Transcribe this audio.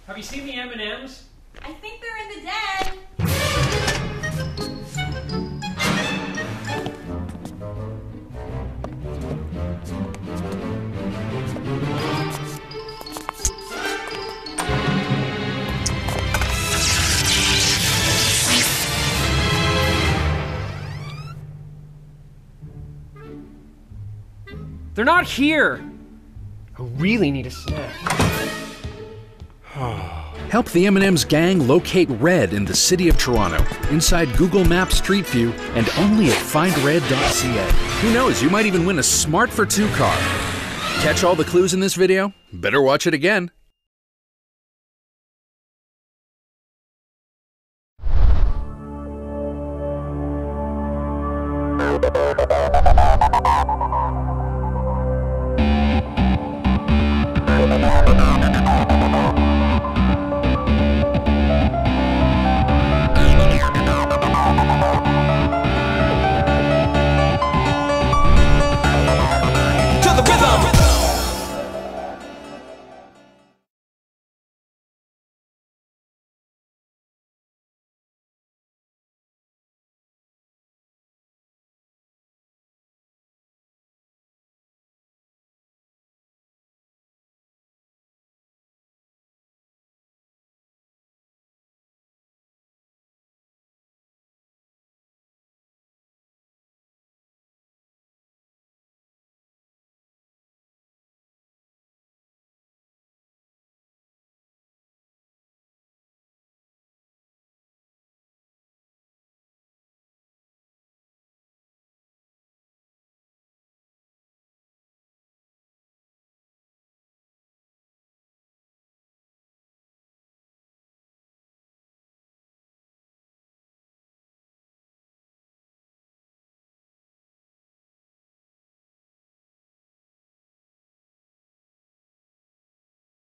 Have you seen the M&Ms? I think they're in the den. They're not here! I really need a snack. Help the M&M's gang locate Red in the city of Toronto, inside Google Maps Street View, and only at findred.ca. Who knows, you might even win a Smart for 2 car. Catch all the clues in this video? Better watch it again.